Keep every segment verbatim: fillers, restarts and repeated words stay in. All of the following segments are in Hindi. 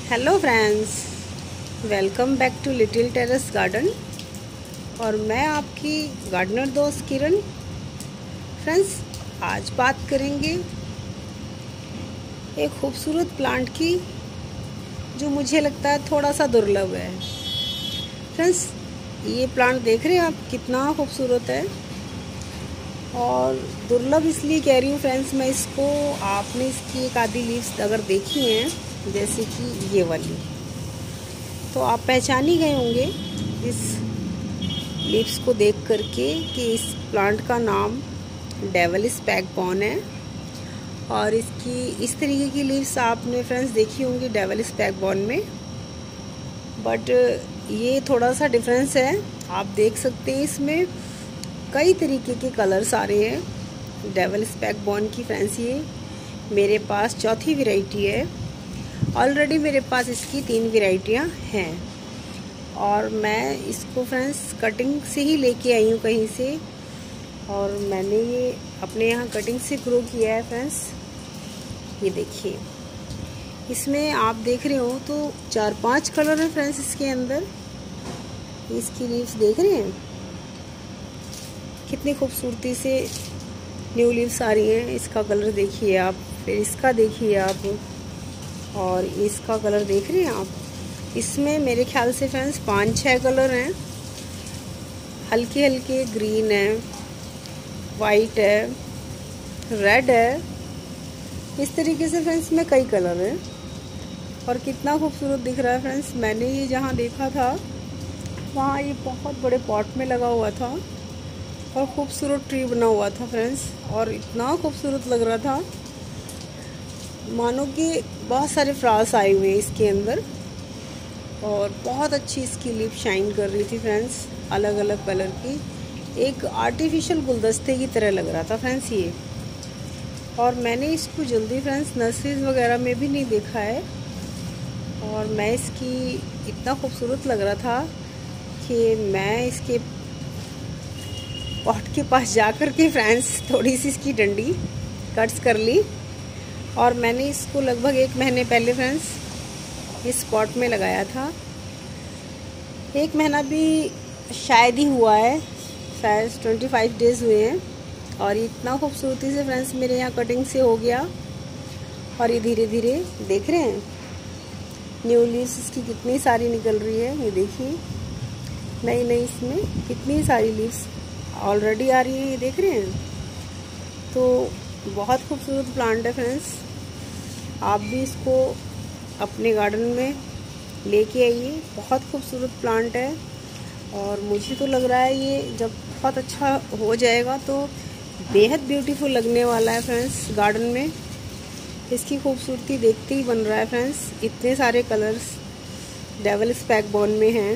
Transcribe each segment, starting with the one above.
Hello friends, welcome back to little terrace garden. और मैं आपकी गार्डनर दोस्त किरण। फ्रेंड्स, आज बात करेंगे एक खूबसूरत प्लांट की जो मुझे लगता है थोड़ा सा दुर्लभ है। फ्रेंड्स, ये प्लांट देख रहे हैं आप, कितना खूबसूरत है। और दुर्लभ इसलिए कह रही हूँ फ्रेंड्स मैं इसको, आपने इसकी एक आधी लीव्स अगर देखी हैं जैसे कि ये वाली, तो आप पहचान ही गए होंगे इस लीव्स को देख करके कि इस प्लांट का नाम डेविल स्पैगबॉर्न है। और इसकी इस तरीके की लीव्स आपने फ्रेंड्स देखी होंगी डेविल स्पैगबॉर्न में, बट ये थोड़ा सा डिफरेंस है। आप देख सकते हैं इसमें कई तरीके के कलर्स आ रहे हैं डेविल स्पैगबॉर्न की। फ्रेंड्स, ये मेरे पास चौथी वैरायटी है। ऑलरेडी मेरे पास इसकी तीन वैरायटियाँ हैं और मैं इसको फ्रेंड्स कटिंग से ही लेके आई हूँ कहीं से, और मैंने ये अपने यहाँ कटिंग से ग्रो किया है। फ्रेंड्स, ये देखिए, इसमें आप देख रहे हो तो चार पांच कलर हैं फ्रेंड्स इसके अंदर। इसकी लीव्स देख रहे हैं कितनी खूबसूरती से न्यू लीव्स आ रही हैं। इसका कलर देखिए आप, फिर इसका देखिए आप, और इसका कलर देख रहे हैं आप। इसमें मेरे ख्याल से फ्रेंड्स पाँच छः कलर हैं। हल्के हल्के ग्रीन है, वाइट है, रेड है, इस तरीके से फ्रेंड्स में कई कलर हैं। और कितना खूबसूरत दिख रहा है फ्रेंड्स। मैंने ये जहाँ देखा था वहाँ ये बहुत बड़े पॉट में लगा हुआ था और खूबसूरत ट्री बना हुआ था फ्रेंड्स, और इतना खूबसूरत लग रहा था मानो कि बहुत सारे फ्लावर्स आए हुए हैं इसके अंदर। और बहुत अच्छी इसकी लिप शाइन कर रही थी फ्रेंड्स, अलग अलग कलर की, एक आर्टिफिशियल गुलदस्ते की तरह लग रहा था फ्रेंड्स ये। और मैंने इसको जल्दी फ्रेंड्स नर्सरीज वगैरह में भी नहीं देखा है, और मैं इसकी इतना खूबसूरत लग रहा था कि मैं इसके पॉट के पास जा कर के फ्रेंड्स थोड़ी सी इसकी डंडी कट्स कर ली। और मैंने इसको लगभग एक महीने पहले फ्रेंड्स इस पॉट में लगाया था। एक महीना भी शायद ही हुआ है, शायद ट्वेंटी फाइव डेज़ हुए हैं। और ये इतना खूबसूरती से फ्रेंड्स मेरे यहाँ कटिंग से हो गया। और ये धीरे धीरे देख रहे हैं न्यू लीव्स इसकी कितनी सारी निकल रही है। ये देखिए, नई नई इसमें कितनी सारी लीव्स ऑलरेडी आ रही है, ये देख रहे हैं। तो बहुत खूबसूरत प्लांट है फ्रेंड्स, आप भी इसको अपने गार्डन में लेके आइए। बहुत खूबसूरत प्लांट है और मुझे तो लग रहा है ये जब बहुत अच्छा हो जाएगा तो बेहद ब्यूटीफुल लगने वाला है फ्रेंड्स गार्डन में। इसकी खूबसूरती देखते ही बन रहा है फ्रेंड्स। इतने सारे कलर्स डेविल स्पैगबॉर्न में हैं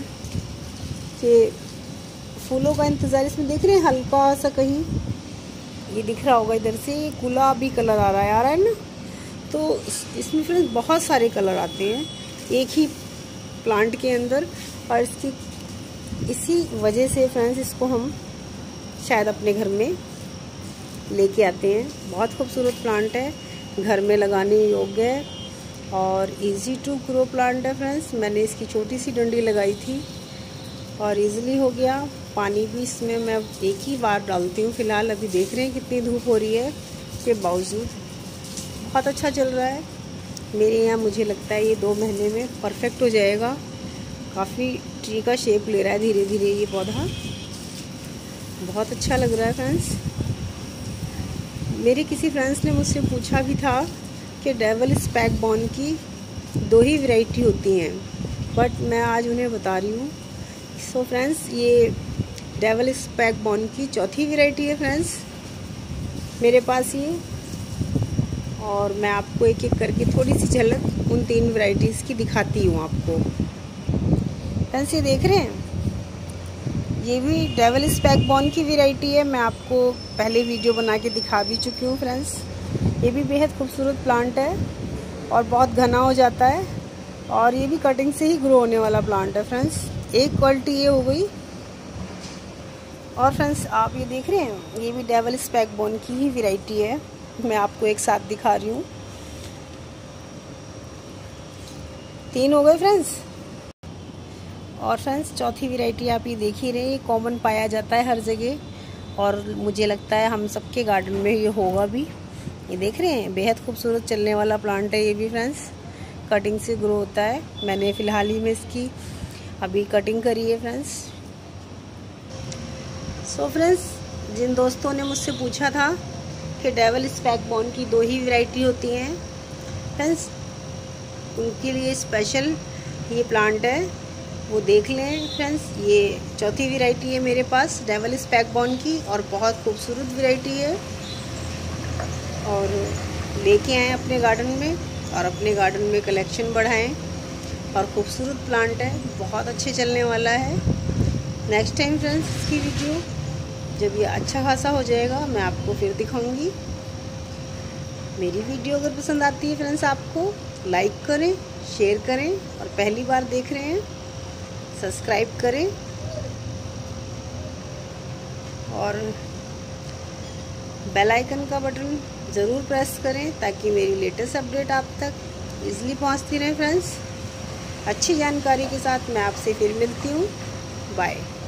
कि फूलों का इंतज़ार इसमें देख रहे हैं। हल्का सा कहीं ये दिख रहा होगा, इधर से गुलाबी कलर आ रहा है आ रहा है ना। तो इसमें फ्रेंड्स बहुत सारे कलर आते हैं एक ही प्लांट के अंदर, और इसकी इसी वजह से फ्रेंड्स इसको हम शायद अपने घर में लेके आते हैं। बहुत खूबसूरत प्लांट है, घर में लगाने योग्य है और इजी टू ग्रो प्लांट है फ्रेंड्स। मैंने इसकी छोटी सी डंडी लगाई थी और इजीली हो गया। पानी भी इसमें मैं एक ही बार डालती हूँ फ़िलहाल। अभी देख रहे हैं कितनी धूप हो रही है के बावजूद बहुत अच्छा चल रहा है मेरे यहाँ। मुझे लगता है ये दो महीने में परफेक्ट हो जाएगा। काफ़ी ट्री का शेप ले रहा है धीरे धीरे ये पौधा, बहुत अच्छा लग रहा है फ्रेंड्स। मेरे किसी फ्रेंड्स ने मुझसे पूछा भी था कि डेविल स्पैगबॉर्न की दो ही वैरायटी होती हैं, बट मैं आज उन्हें बता रही हूँ। सो फ्रेंड्स, ये डेविल स्पैगबॉर्न की चौथी वैरायटी है फ्रेंड्स मेरे पास ये। और मैं आपको एक एक करके थोड़ी सी झलक उन तीन वैरायटीज़ की दिखाती हूँ आपको। फ्रेंड्स, ये देख रहे हैं, ये भी डेविल स्पैगबॉर्न की वैरायटी है। मैं आपको पहले वीडियो बना के दिखा भी चुकी हूँ फ्रेंड्स। ये भी बेहद खूबसूरत प्लांट है और बहुत घना हो जाता है, और ये भी कटिंग से ही ग्रो होने वाला प्लांट है फ्रेंड्स। एक क्वालिटी ये हो गई। और फ्रेंड्स, आप ये देख रहे हैं, ये भी डेविल स्पैगबॉर्न की ही वैरायटी है। मैं आपको एक साथ दिखा रही हूँ। तीन हो गए फ्रेंड्स। और फ्रेंड्स चौथी वैरायटी आप ये देख ही रहे हैं, कॉमन पाया जाता है हर जगह और मुझे लगता है हम सबके गार्डन में ये होगा भी। ये देख रहे हैं बेहद खूबसूरत चलने वाला प्लांट है ये भी फ्रेंड्स, कटिंग से ग्रो होता है। मैंने फ़िलहाल ही में इसकी अभी कटिंग करी है फ्रेंड्स। सो फ्रेंड्स, जिन दोस्तों ने मुझसे पूछा था कि डेविल स्पैकबोन की दो ही वैरायटी होती हैं फ्रेंड्स, उनके लिए स्पेशल ये प्लांट है, वो देख लें फ्रेंड्स। ये चौथी वैरायटी है मेरे पास डेविल स्पैकबोन की और बहुत खूबसूरत वैरायटी है और लेके आएँ अपने गार्डन में और अपने गार्डन में कलेक्शन बढ़ाएं। और खूबसूरत प्लांट है, बहुत अच्छे चलने वाला है। नेक्स्ट टाइम फ्रेंड्स इसकी वीडियो जब ये अच्छा खासा हो जाएगा मैं आपको फिर दिखाऊंगी। मेरी वीडियो अगर पसंद आती है फ्रेंड्स आपको लाइक करें, शेयर करें और पहली बार देख रहे हैं सब्सक्राइब करें और बेल आइकन का बटन ज़रूर प्रेस करें ताकि मेरी लेटेस्ट अपडेट आप तक इजीली पहुंचती रहे फ्रेंड्स। अच्छी जानकारी के साथ मैं आपसे फिर मिलती हूँ। बाय।